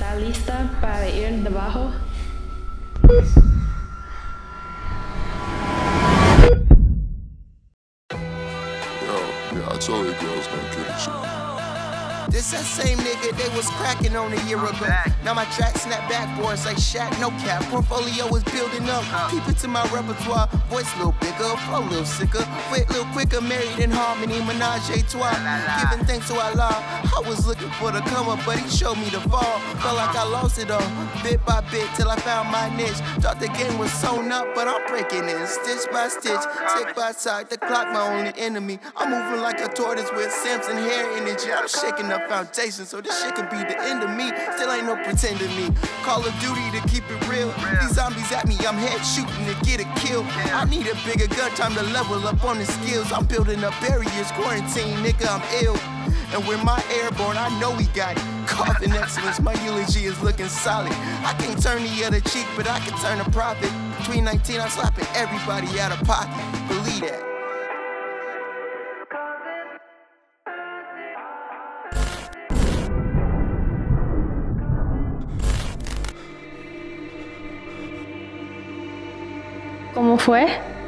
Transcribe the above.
¿Está lista para ir debajo? Yeah, I told you girls gonna kill this shit. This that same nigga they was cracking on a year ago. Now my track snap backboards like Shaq, no cap. Portfolio is building up. Keep it to my repertoire. Voice a little bigger, flow a little sicker. Wit a little quicker, married in harmony, menage a trois. Giving thanks to Allah. I was looking for the come up, but he showed me the fall. Felt like I lost it all, bit by bit, till I found my niche. Thought the game was sewn up, but I'm breaking in, stitch by stitch, tick by tick. The clock my only enemy. I'm moving like a tortoise with Simpson hair energy. I'm shaking the foundation, so this shit can be the end of me. Still ain't no pretending me. Call of Duty to keep it real. These zombies at me, I'm head shooting to get a kill. I need a bigger gun, time to level up on the skills. I'm building up barriers, quarantine, nigga, I'm ill. And when my airborne, I know we got it. Coughing excellence, my eulogy is looking solid. I can't turn the other cheek, but I can turn a profit. Between 19, I'm slapping everybody out of pocket. Believe that. ¿Cómo fue?